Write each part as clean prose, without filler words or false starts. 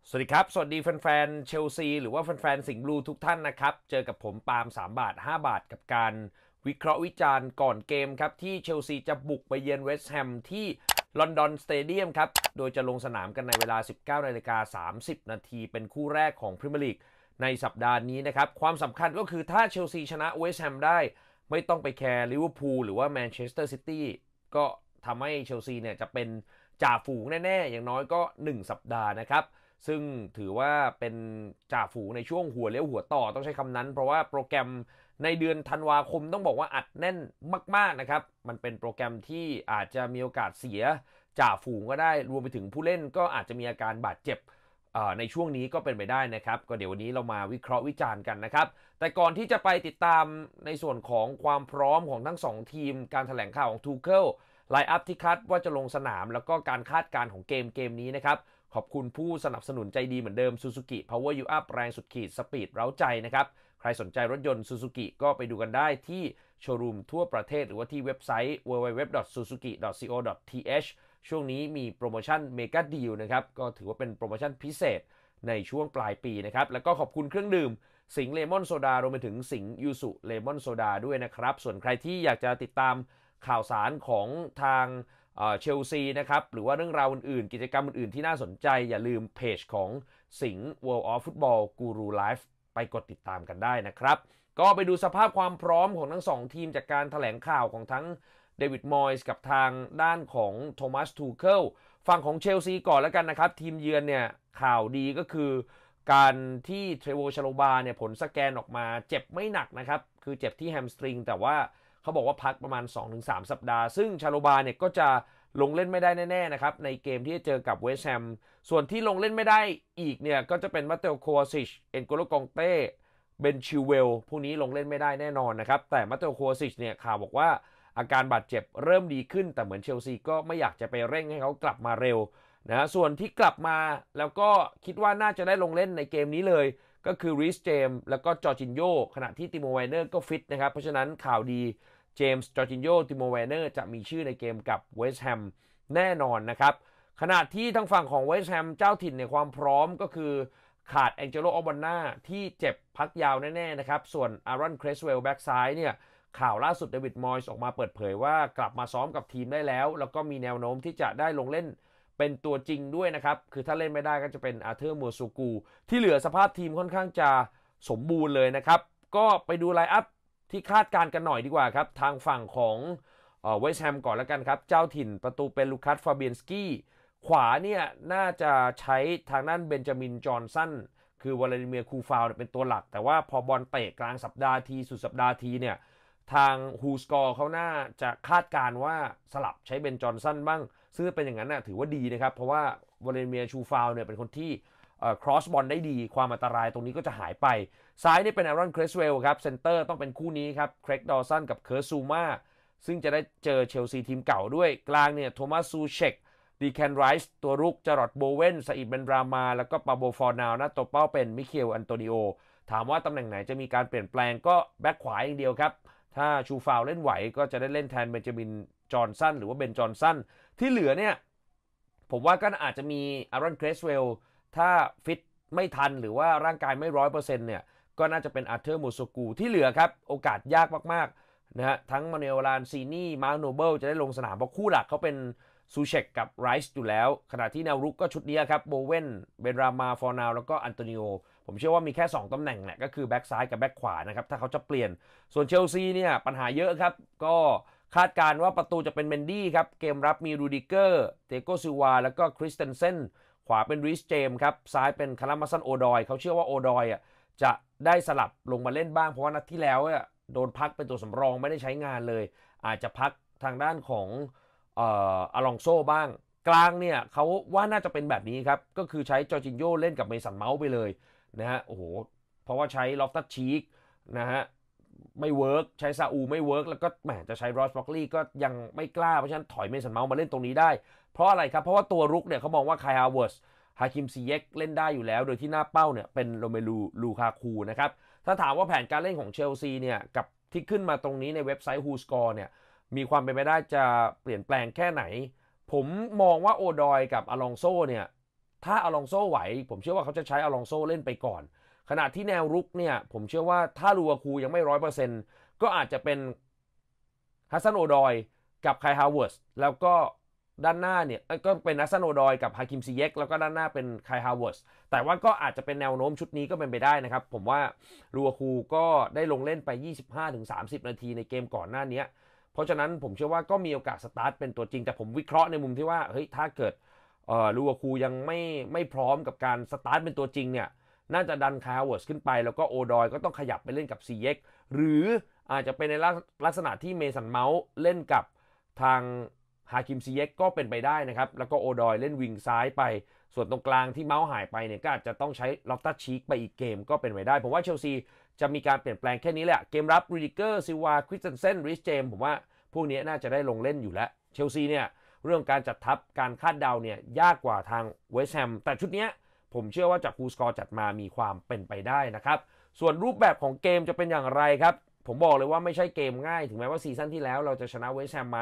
สวัสดีครับสวัสดีแฟนๆเชลซีหรือว่าแฟนๆสิงห์บลูทุกท่านนะครับเจอกับผมปาล์ม3 บาท5 บาทกับการวิเคราะห์วิจารณ์ก่อนเกมครับที่เชลซีจะบุกไปเยือนเวสต์แฮมที่ลอนดอนสเตเดียมครับโดยจะลงสนามกันในเวลา 19:30 นาทีเป็นคู่แรกของพรีเมียร์ลีกในสัปดาห์นี้นะครับความสำคัญก็คือถ้าเชลซีชนะเวสต์แฮมได้ไม่ต้องไปแคร์ลิเวอร์พูลหรือว่าแมนเชสเตอร์ซิตี้ก็ทำให้เชลซีเนี่ยจะเป็นจ่าฝูงแน่ๆอย่างน้อยก็1 สัปดาห์นะครับซึ่งถือว่าเป็นจ่าฝูงในช่วงหัวเลี้ยวหัวต่อต้องใช้คำนั้นเพราะว่าโปรแกรมในเดือนธันวาคมต้องบอกว่าอัดแน่นมากๆนะครับมันเป็นโปรแกรมที่อาจจะมีโอกาสเสียจ่าฝูงก็ได้รวมไปถึงผู้เล่นก็อาจจะมีอาการบาดเจ็บในช่วงนี้ก็เป็นไปได้นะครับก็เดี๋ยววันนี้เรามาวิเคราะห์วิจารณ์กันนะครับแต่ก่อนที่จะไปติดตามในส่วนของความพร้อมของทั้ง2ทีมการแถลงข่าวของทูเคิลไลน์อัพที่คัดว่าจะลงสนามแล้วก็การคาดการณ์ของเกมนี้นะครับขอบคุณผู้สนับสนุนใจดีเหมือนเดิม Suzuki Power You Up แรงสุดขีดสปีดเร้าใจนะครับใครสนใจรถยนต์ Suzuki ก็ไปดูกันได้ที่โชว์รูมทั่วประเทศหรือว่าที่เว็บไซต์ www.suzuki.co.th ช่วงนี้มีโปรโมชั่นเมกะดีลนะครับก็ถือว่าเป็นโปรโมชั่นพิเศษในช่วงปลายปีนะครับแล้วก็ขอบคุณเครื่องดื่มสิงห์เลมอนโซดารวมไปถึงสิงห์ยูสุเลมอนโซดาด้วยนะครับส่วนใครที่อยากจะติดตามข่าวสารของทางเชลซีนะครับหรือว่าเรื่องราวอื่นๆกิจกรรมอื่นๆที่น่าสนใจอย่าลืมเพจของสิงห์ World of Football Guru Live ไปกดติดตามกันได้นะครับก็ไปดูสภาพความพร้อมของทั้ง2ทีมจากการแถลงข่าวของทั้งเดวิดมอยส์กับทางด้านของโทมัสทูเคิลฝั่งของเชลซีก่อนแล้วกันนะครับทีมเยือนเนี่ยข่าวดีก็คือการที่เทรโวชาโลบาเนี่ยผลสแกนออกมาเจ็บไม่หนักนะครับคือเจ็บที่แฮมสตริงแต่ว่าเขาบอกว่าพักประมาณ 2-3 สัปดาห์ซึ่งชาโลบาเนี่ยก็จะลงเล่นไม่ได้แน่ๆนะครับในเกมที่จะเจอกับเวสต์แฮมส่วนที่ลงเล่นไม่ได้อีกเนี่ยก็จะเป็นมาเตโอโควาซิชเอ็นโกโลกองเต้เบนชิวเวลพวกนี้ลงเล่นไม่ได้แน่นอนนะครับแต่มาเตโอโควาซิชเนี่ยข่าวบอกว่าอาการบาดเจ็บเริ่มดีขึ้นแต่เหมือนเชลซีก็ไม่อยากจะไปเร่งให้เขากลับมาเร็วนะส่วนที่กลับมาแล้วก็คิดว่าน่าจะได้ลงเล่นในเกมนี้เลยก็คือริสเจมส์แล้วก็จอร์จินโญขณะที่ติโมไวเนอร์ก็ฟิตนะครับเพราะฉะนั้นข่าวดีเจมส์จอร์จินโญติโมไวเนอร์จะมีชื่อในเกมกับเวสต์แฮมแน่นอนนะครับขณะที่ทางฝั่งของเวสต์แฮมเจ้าถิ่นในความพร้อมก็คือขาดแองเจโลออบอนนาที่เจ็บพักยาวแน่ๆนะครับส่วนอารอนเครสเวลแบ็กซ้ายเนี่ยข่าวล่าสุดเดวิดมอยส์ออกมาเปิดเผยว่ากลับมาซ้อมกับทีมได้แล้วแล้วก็มีแนวโน้มที่จะได้ลงเล่นเป็นตัวจริงด้วยนะครับคือถ้าเล่นไม่ได้ก็จะเป็นอาร์เธอร์มัวซูกูที่เหลือสภาพทีมค่อนข้างจะสมบูรณ์เลยนะครับก็ไปดูไลน์อัพที่คาดการณ์กันหน่อยดีกว่าครับทางฝั่งของเวสต์แฮมก่อนแล้วกันครับเจ้าถิ่นประตูเป็นลูคัสฟาเบียนสกี้ขวาเนี่ยน่าจะใช้ทางด้านเบนจามินจอห์นสันคือวลาดิเมียร์คูฟาวเป็นตัวหลักแต่ว่าพอบอลเตะกลางสัปดาห์ทีสุดสัปดาห์ทีเนี่ยทางฮูสกอร์เขาน่าจะคาดการว่าสลับใช้เบนจอห์นสันบ้างซึ่งเป็นอย่างนั้นนะถือว่าดีนะครับเพราะว่าวลาดิเมียร์ชูฟาวเนี่ยเป็นคนที่ครอสบอลได้ดีความอันตรายตรงนี้ก็จะหายไปซ้ายนี่เป็นอารอนเครสเวลครับเซนเตอร์ต้องเป็นคู่นี้ครับเครกดอสันกับเคิร์ซูมาซึ่งจะได้เจอเชลซีทีมเก่าด้วยกลางเนี่ยโทมัสซูเชกดีแคนไรส์ตัวรุกจารอดโบเวนซาอิดเบนรามาแล้วก็ปาโบฟอร์นาวนะตัวเป้าเป็นมิเคลอันโตนิโอถามว่าตำแหน่งไหนจะมีการเปลี่ยนแปลงก็แบ็คขวาอย่างเดียวครับถ้าชูฟาวเล่นไหวก็จะได้เล่นแทนเบนจามินจอห์นสันหรือว่าเบนจอห์นสันที่เหลือเนี่ยผมว่าก็อาจจะมีอารอนเกรสเวลถ้าฟิตไม่ทันหรือว่าร่างกายไม่100%เนี่ยก็น่าจะเป็นอาร์เธอร์มูโซกูที่เหลือครับโอกาสยากมากๆนะฮะทั้งมาเนลลานซีนี่มาร์โนเบิลจะได้ลงสนามเพราะคู่หลักเขาเป็นซูเชกกับไรส์อยู่แล้วขณะที่แนวรุกก็ชุดนี้ครับโบเวนเบนรามาฟอร์นาวแล้วก็อันโตนิโอผมเชื่อว่ามีแค่2ตำแหน่งแหละก็คือแบ็กซ้ายกับแบ็กขวานะครับถ้าเขาจะเปลี่ยนส่วนเชลซีเนี่ยปัญหาเยอะครับก็คาดการว่าประตูจะเป็นเมนดี้ครับเกมรับมีรูดิเกอร์เตโกซิวาแล้วก็คริสเตนเซนขวาเป็นริสเจมครับซ้ายเป็นคารามัสันโอดอยเขาเชื่อว่าโอดอยจะได้สลับลงมาเล่นบ้างเพราะว่านัดที่แล้วโดนพักเป็นตัวสำรองไม่ได้ใช้งานเลยอาจจะพักทางด้านของอลองโซบ้างกลางเนี่ยเขาว่าน่าจะเป็นแบบนี้ครับก็คือใช้จอร์จินโญเล่นกับเมสันเมาส์ไปเลยนะฮะโอ้โหเพราะว่าใช้ลอฟตัสชีกนะฮะไม่เวิร์กใช้ซาอูไม่เวิร์กแล้วก็แหมจะใช้รอสบ็อกลีย์ก็ยังไม่กล้าเพราะฉะนั้นถอยเมสันเมาส์มาเล่นตรงนี้ได้เพราะอะไรครับเพราะว่าตัวรุกเนี่ยเขามองว่าไคลฮาวเวิร์สฮาคิมซีเยกเล่นได้อยู่แล้วโดยที่หน้าเป้าเนี่ยเป็นโรเมลูลูคาคูนะครับถ้าถามว่าแผนการเล่นของเชลซีเนี่ยกับที่ขึ้นมาตรงนี้ในเว็บไซต์ Who Score เนี่ยมีความเป็นไปได้จะเปลี่ยนแปลงแค่ไหนผมมองว่าโอดอยกับอลองโซเนี่ยถ้าอลองโซไหวผมเชื่อว่าเขาจะใช้อลองโซเล่นไปก่อนขณะที่แนวรุกเนี่ยผมเชื่อว่าถ้าลูอาคูยังไม่100%ก็อาจจะเป็นฮัสซันโอดอยกับไคลฮาวเวิร์สแล้วก็ด้านหน้าเนี่ยก็เป็นฮัสซันโอดอยกับฮาคิมซิเยกแล้วก็ด้านหน้าเป็นไคลฮาวเวิร์สแต่ว่าก็อาจจะเป็นแนวโน้มชุดนี้ก็เป็นไปได้นะครับผมว่าลูอาคูก็ได้ลงเล่นไป 25-30 นาทีในเกมก่อนหน้านี้เพราะฉะนั้นผมเชื่อว่าก็มีโอกาสสตาร์ทเป็นตัวจริงแต่ผมวิเคราะห์ในมุมที่ว่าเฮ้ยถ้าเกิดลูอาคูยังไม่พร้อมกับการสตาร์ทเป็นตัวจริงเนี่ยน่าจะดันคาร์เวิร์สขึ้นไปแล้วก็โอดอยก็ต้องขยับไปเล่นกับซีเย็กหรืออาจจะเป็นในลักษณะที่เมสันเมาส์เล่นกับทางฮาคิมซีเย็กก็เป็นไปได้นะครับแล้วก็โอดอยเล่นวิงซ้ายไปส่วนตรงกลางที่เมาส์หายไปเนี่ยก็อาจจะต้องใช้ลอฟตัสชีกไปอีกเกมก็เป็นไปได้ผมว่าเชลซีจะมีการเปลี่ยนแปลงแค่นี้แหละเกมรับรูดิเกอร์ซิลวาคริสเตนเซนริชเจมผมว่าพวกนี้น่าจะได้ลงเล่นอยู่แล้วเชลซีเนี่ยเรื่องการจัดทัพการคาดเดาเนี่ยยากกว่าทางเวสต์แฮมแต่ชุดนี้ผมเชื่อว่าจากคูสกอร์จัดมามีความเป็นไปได้นะครับส่วนรูปแบบของเกมจะเป็นอย่างไรครับผมบอกเลยว่าไม่ใช่เกมง่ายถึงแม้ว่าซีซั่นที่แล้วเราจะชนะเวสต์แฮมมา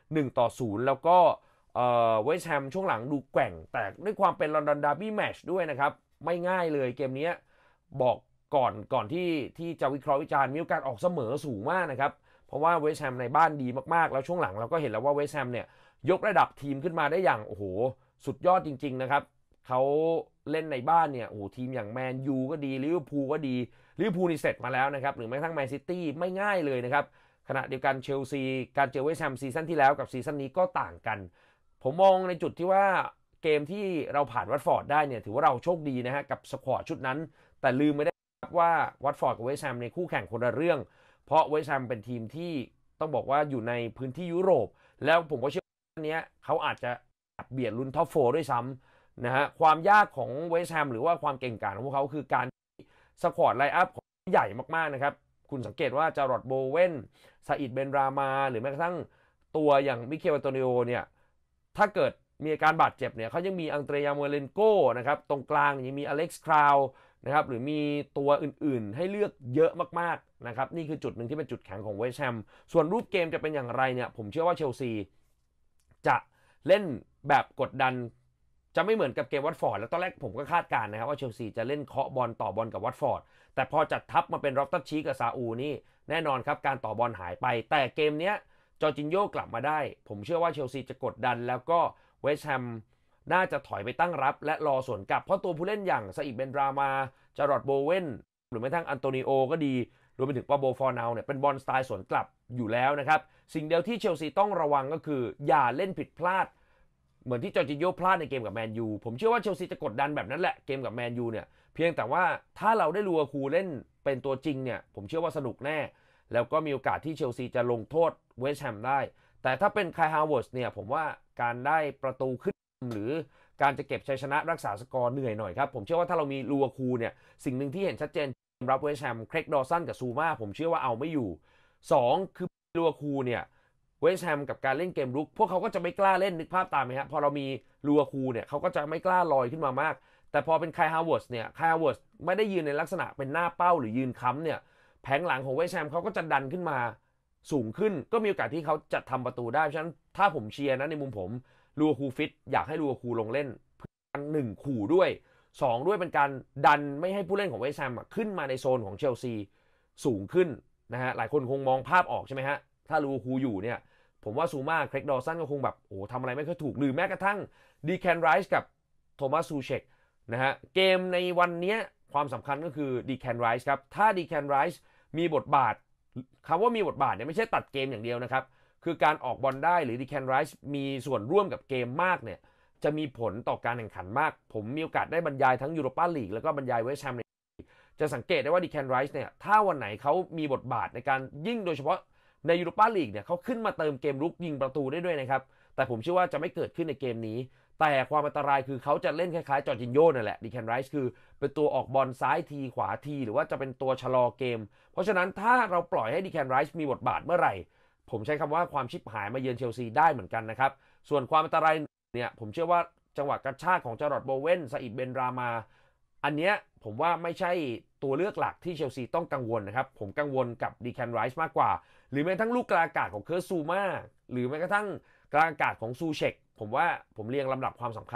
1-0แล้วก็เวสต์แฮมช่วงหลังดูแกว่งแต่ด้วยความเป็นลอนดอนดาร์บี้แมตช์ด้วยนะครับไม่ง่ายเลยเกมนี้บอกก่อนที่จะวิเคราะห์วิจารณ์มีโอกาสออกเสมอสูงมากนะครับเพราะว่าเวสต์แฮมในบ้านดีมากๆแล้วช่วงหลังเราก็เห็นแล้วว่าเวสต์แฮมเนี่ยยกระดับทีมขึ้นมาได้อย่างโอ้โหสุดยอดจริงๆนะครับเขาเล่นในบ้านเนี่ยโอ้โหทีมอย่างแมนยูก็ดีลิเวอร์พูลก็ดีลิเวอร์พูลนี่เสร็จมาแล้วนะครับหรือแม้กระทั่งแมนซิตี้ไม่ง่ายเลยนะครับขณะเดียวกันเชลซีการเจอเวสต์แฮมซีซั่นที่แล้วกับซีซั่นนี้ก็ต่างกันผมมองในจุดที่ว่าเกมที่เราผ่านวัตฟอร์ดได้เนี่ยถือว่าเราโชคดีนะฮะกับสควอตชุดนั้นแต่ลืมไม่ได้ว่าวัตฟอร์ดกับเวสต์แฮมในคู่แข่งคนละเรื่องเพราะเวสต์แฮมเป็นทีมที่ต้องบอกว่าอยู่ในพื้นที่ยุโรปแล้วผมก็เชื่อว่านี้เขาอาจจะเบียดลุ้นท็อป4ด้วยซ้ำนะฮะความยากของเวสต์แฮมหรือว่าความเก่งกาจของพวกเขาคือการสควอตไลน์อัพใหญ่มากๆนะครับคุณสังเกตว่าจารอดโบเวนซาอิดเบนรามาหรือแม้กระทั่งตัวอย่างมิเคลอันโตนิโอเนี่ยถ้าเกิดมีอาการบาดเจ็บเนี่ยเขายังมีอังเตรยาโมเลนโกนะครับตรงกลางยังมีอเล็กซ์คราวนะครับหรือมีตัวอื่นๆให้เลือกเยอะมากๆนะครับนี่คือจุดหนึ่งที่เป็นจุดแข็งของเวสต์แฮมส่วนรูปเกมจะเป็นอย่างไรเนี่ยผมเชื่อว่าเชลซีจะเล่นแบบกดดันจะไม่เหมือนกับเกมวัตฟอร์ดแล้วตอนแรกผมก็คาดการณ์นะครับว่าเชลซีจะเล่นเคาะบอลต่อบอลกับวัตฟอร์ดแต่พอจัดทัพมาเป็นร็อบตัสชีกับซาอูนี่แน่นอนครับการต่อบอลหายไปแต่เกมนี้จอร์จินโญ่กลับมาได้ผมเชื่อว่าเชลซีจะกดดันแล้วก็เวสต์แฮมน่าจะถอยไปตั้งรับและรอสวนกลับเพราะตัวผู้เล่นอย่างซาอิดเบนรามาจารอดโบเวนหรือแม้กระทั่งอันโตนิโอก็ดีรวมไปถึงปาโบฟอร์นาวเนี่ยเป็นบอลสไตล์สวนกลับอยู่แล้วนะครับสิ่งเดียวที่เชลซีต้องระวังก็คืออย่าเล่นผิดพลาดเหมือนที่จอร์จินโญ่พลาดในเกมกับแมนยูผมเชื่อว่าเชลซีจะกดดันแบบนั้นแหละเกมกับแมนยูเนี่ยเพียงแต่ว่าถ้าเราได้ลูอาคูเล่นเป็นตัวจริงเนี่ยผมเชื่อว่าสนุกแน่แล้วก็มีโอกาสที่เชลซีจะลงโทษเวสต์แฮมได้แต่ถ้าเป็นไคลฮาวเวิร์สเนี่ยผมว่าการได้ประตูขึ้นหรือการจะเก็บชัยชนะรักษาสกอร์เหนื่อยหน่อยครับผมเชื่อว่าถ้าเรามีลูอาคูเนี่ยสิ่งหนึ่งที่เห็นชัดเจนรับเวสต์แฮมเครกดอสันกับซูมาผมเชื่อว่าเอาไม่อยู่2คือลูอาคูเนี่ยเวสต์แฮมกับการเล่นเกมรุกพวกเขาก็จะไม่กล้าเล่นนึกภาพตามไหมครับพอเรามีลูอาคูเนี่ยเขาก็จะไม่กล้าลอยขึ้นมามากแต่พอเป็นไคลฮาวเวิร์สเนี่ยไคลฮาวเวิร์สไม่ได้ยืนในลักษณะเป็นหน้าเป้าหรือยืนค้ำเนี่ยแผงหลังของเวสต์แฮมเขาก็จะดันขึ้นมาสูงขึ้นก็มีโอกาสที่เขาจะทำประตูได้เพราะฉะนั้นถ้าผมเชียร์นะในมุมผมลูอาคูฟิตอยากให้ลูอาคูลงเล่น1ขู่ด้วย2ด้วยเป็นการดันไม่ให้ผู้เล่นของเวสต์แฮมขึ้นมาในโซนของเชลซีสูงขึ้นนะฮะหลายคนคงมองภาพออกใช่ไหมฮะถ้าลูอาคูอยู่เนี่ยผมว่าซูมาเครกดอสันก็คงแบบโอ้ทำอะไรไม่ค่อยถูกหรือแม้กระทั่งดีแคนไรส์กับโทมัสซูเชกนะฮะเกมในวันนี้ความสำคัญก็คือดีแคนไรส์ครับถ้าดีแคนไรส์มีบทบาทคำว่ามีบทบาทเนี่ยไม่ใช่ตัดเกมอย่างเดียวนะครับคือการออกบอลได้หรือดีแคนไรส์มีส่วนร่วมกับเกมมากเนี่ยจะมีผลต่อการแข่งขันมากผมมีโอกาสได้บรรยายทั้งยูโรปาลีกแล้วก็บรรยายเวสต์แฮมจะสังเกตได้ว่าดีแคนไรส์เนี่ยถ้าวันไหนเขามีบทบาทในการยิ่งโดยเฉพาะในยูโรปาลีกเนี่ยเขาขึ้นมาเติมเกมรุกยิงประตูได้ด้วยนะครับแต่ผมเชื่อว่าจะไม่เกิดขึ้นในเกมนี้แต่ความอันตรายคือเขาจะเล่นคล้ายๆจอร์จินโญ่นั่นแหละดีแคนไรส์คือเป็นตัวออกบอลซ้ายทีขวาทีหรือว่าจะเป็นตัวชะลอเกมเพราะฉะนั้นถ้าเราปล่อยให้ดีแคนไรส์มีบทบาทเมื่อไหร่ผมใช้คำว่าความชิบหายมาเยือนเชลซีได้เหมือนกันนะครับส่วนความอันตรายเนี่ยผมเชื่อว่าจังหวะกระชากของจารอดโบเวนซาอิดเบนรามาอันเนี้ยผมว่าไม่ใช่ตัวเลือกหลักที่เชลซีต้องกังวลนะครับผมกังวลกับดีแคนไรส์มากกว่าหรือแม้กระทั่งลูกกลางอากาศของเคิร์ตซูมาหรือแม้กระทั่งกลางอากาศของซูเชกผมว่าผมเรียงลำดับความสำคัญ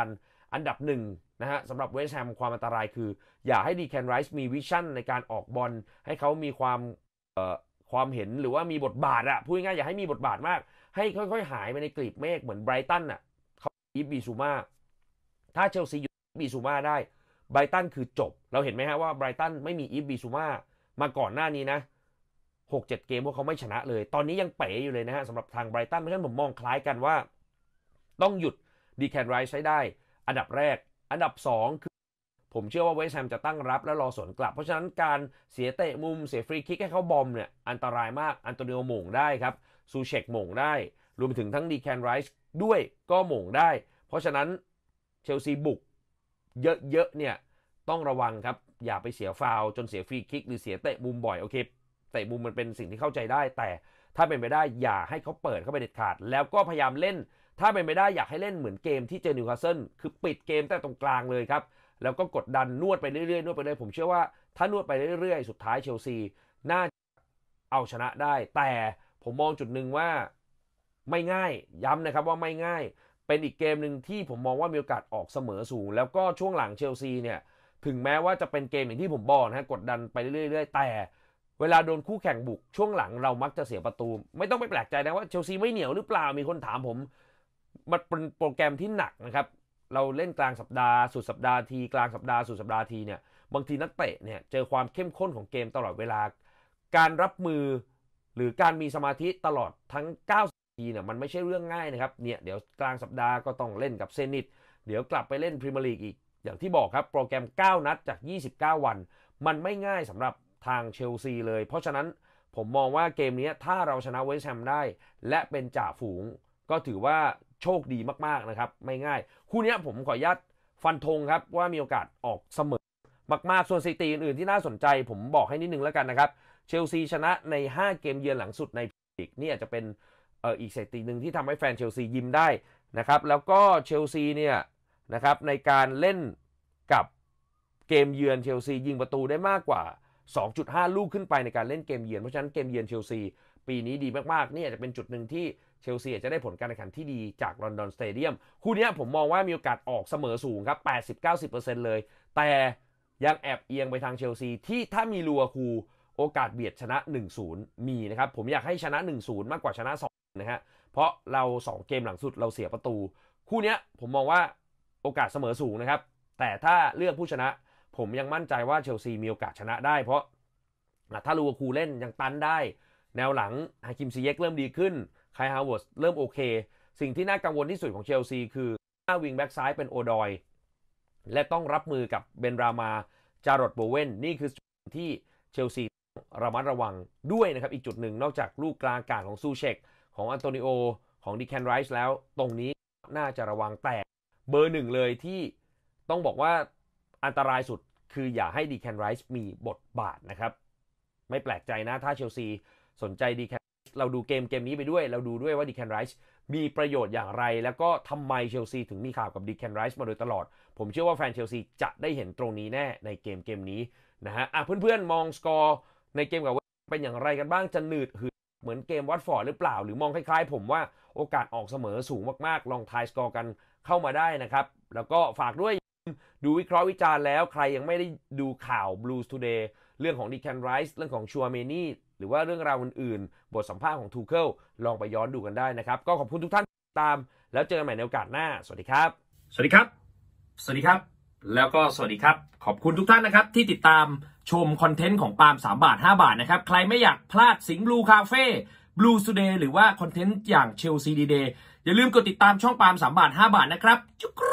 อันดับหนึ่งนะฮะสำหรับเวสต์แฮมความอันตรายคืออย่าให้ดีแคนไรส์มีวิชั่นในการออกบอลให้เขามีความเห็นหรือว่ามีบทบาทอะพูดง่ายๆอย่าให้มีบทบาทมากให้ค่อยๆหายไปในกลีบเมฆเหมือนไบรตันอะเขาอีฟบีซูมาถ้าเชลซีอยู่บีซูมาได้ไบรตันคือจบเราเห็นไหมฮะว่าไบรตันไม่มีอีฟบีซูมาก่อนหน้านี้นะ6-7 เกมพวกเขาไม่ชนะเลยตอนนี้ยังเป๋อยู่เลยนะฮะสำหรับทางไบรตันเพราะฉะนั้นผมมองคล้ายกันว่าต้องหยุดดีแคนไรส์ใช้ได้อันดับแรกอันดับ2คือผมเชื่อว่าเวสต์แฮมจะตั้งรับและรอสวนกลับเพราะฉะนั้นการเสียเตะมุมเสียฟรีคิกให้เขาบอมเนี่ยอันตรายมากอันโตนิโอหม่งได้ครับซูเชกหม่งได้รวมไปถึงทั้งดีแคนไรส์ด้วยก็หม่งได้เพราะฉะนั้นเชลซีบุกเยอะๆเนี่ยต้องระวังครับอย่าไปเสียฟาวล์จนเสียฟรีคิกหรือเสียเตะมุมบ่อยโอเคเตะมุมมันเป็นสิ่งที่เข้าใจได้แต่ถ้าเป็นไปได้อย่าให้เขาเปิดเข้าไปเด็ดขาดแล้วก็พยายามเล่นถ้าเป็นไปได้อยากให้เล่นเหมือนเกมที่เจอนิวคาสเซิลคือปิดเกมแต่ตรงกลางเลยครับแล้วก็กดดันนวดไปเรื่อยๆนวดไปเรื่อยผมเชื่อว่าถ้านวดไปเรื่อยๆสุดท้ายเชลซีน่าเอาชนะได้แต่ผมมองจุดหนึ่งว่าไม่ง่ายย้ำนะครับว่าไม่ง่ายเป็นอีกเกมหนึ่งที่ผมมองว่ามีโอกาสออกเสมอสูงแล้วก็ช่วงหลังเชลซีเนี่ยถึงแม้ว่าจะเป็นเกมอย่างที่ผมบอกนะกดดันไปเรื่อยๆแต่เวลาโดนคู่แข่งบุกช่วงหลังเรามักจะเสียประตูไม่ต้องไปแปลกใจนะว่าเชลซีไม่เหนียวหรือเปล่ามีคนถามผมมันเป็นโปรแกรมที่หนักนะครับเราเล่นกลางสัปดาห์สุดสัปดาห์ทีกลางสัปดาห์สุดสัปดาห์ทีเนี่ยบางทีนักเตะเนี่ยเจอความเข้มข้นของเกมตลอดเวลาการรับมือหรือการมีสมาธิตลอดทั้ง90 นาทีเนี่ยมันไม่ใช่เรื่องง่ายนะครับเนี่ยเดี๋ยวกลางสัปดาห์ก็ต้องเล่นกับเซนิตเดี๋ยวกลับไปเล่นพรีเมียร์ลีกอีกอย่างที่บอกครับโปรแกรม9 นัดจาก29 วันมันไม่ง่ายสำหรับทางเชลซีเลยเพราะฉะนั้นผมมองว่าเกมนี้ถ้าเราชนะเวสต์แฮมได้และเป็นจ่าฝูงก็ถือว่าโชคดีมากๆนะครับไม่ง่ายคู่นี้ผมขออนุญาตฟันธงครับว่ามีโอกาสออกเสมอมากๆส่วนสถิติอื่นๆที่น่าสนใจผมบอกให้นิดนึงแล้วกันนะครับเชลซีชนะใน5 เกมเยือนหลังสุดในพรีเมียร์ลีกนี่อาจจะเป็นอีกสถิติหนึ่งที่ทำให้แฟนเชลซียิ้มได้นะครับแล้วก็เชลซีเนี่ยนะครับในการเล่นกับเกมเยือนเชลซียิงประตูได้มากกว่า 2.5 ลูกขึ้นไปในการเล่นเกมเยือนเพราะฉะนั้นเกมเยือนเชลซีปีนี้ดีมากๆนี่อาจจะเป็นจุดหนึ่งที่เชลซีจะได้ผลการแข่งขันที่ดีจากลอนดอนสเตเดียมคู่นี้ผมมองว่ามีโอกาสออกเสมอสูงครับ 80-90% เลยแต่ยังแอบเอียงไปทางเชลซีที่ถ้ามีลูอาคูโอกาสเบียดชนะ 1-0 มีนะครับผมอยากให้ชนะ 1-0 มากกว่าชนะ 2 นะฮะเพราะเรา2 เกมหลังสุดเราเสียประตูคู่นี้ผมมองว่าโอกาสเสมอสูงนะครับแต่ถ้าเลือกผู้ชนะผมยังมั่นใจว่าเชลซีมีโอกาสชนะได้เพราะถ้าลูอาคูเล่นยังตันได้แนวหลังฮาคิมซิเยกเริ่มดีขึ้นไคลฮาวเวิร์ดเริ่มโอเคสิ่งที่น่ากังวลที่สุดของเชลซีคือหน้าวิงแบ็กซ้ายเป็นโอดอยและต้องรับมือกับเบนรามาจารอดโบเวนนี่คือจุดที่เชลซีระมัดระวังด้วยนะครับอีกจุดหนึ่งนอกจากลูกกลางอากาศของซูเชกของอันโตนิโอของดิแคนไรส์แล้วตรงนี้น่าจะระวังแต่เบอร์ 1เลยที่ต้องบอกว่าอันตรายสุดคืออย่าให้ดีแคนไรส์มีบทบาทนะครับไม่แปลกใจนะถ้าเชลซีสนใจดีแคนเราดูเกมนี้ไปด้วยเราดูด้วยว่าดีแคนไรส์มีประโยชน์อย่างไรแล้วก็ทำไมเชลซีถึงมีข่าวกับดีแคนไรส์มาโดยตลอดผมเชื่อว่าแฟนเชลซีจะได้เห็นตรงนี้แน่ในเกมนี้นะฮะเพื่อนๆมองสกอร์ในเกมกับเป็นอย่างไรกันบ้างจะหนืดหืดเหมือนเกมวัตฟอร์ดหรือเปล่าหรือมองคล้ายๆผมว่าโอกาสออกเสมอสูงมากๆลองทายสกอร์กันเข้ามาได้นะครับแล้วก็ฝากด้วยดูวิเคราะห์วิจารณ์แล้วใครยังไม่ได้ดูข่าว Blues Today เรื่องของดีแคนไรส์เรื่องของชัวเมนี่หรือว่าเรื่องราวอื่นๆบทสัมภาษณ์ของทูเคิลลองไปย้อนดูกันได้นะครับก็ขอบคุณทุกท่านที่ตามแล้วเจอกันใหม่ในโอกาสหน้าสวัสดีครับสวัสดีครับสวัสดีครับแล้วก็สวัสดีครับขอบคุณทุกท่านนะครับที่ติดตามชมคอนเทนต์ของปาล์ม3 บาท 5 บาทนะครับใครไม่อยากพลาดสิงห์บลูคาเฟ่บลูทูเดย์หรือว่าคอนเทนต์อย่างเชลซีดีเดย์อย่าลืมกดติดตามช่องปาล์ม3 บาท 5 บาทนะครับจุ๊ก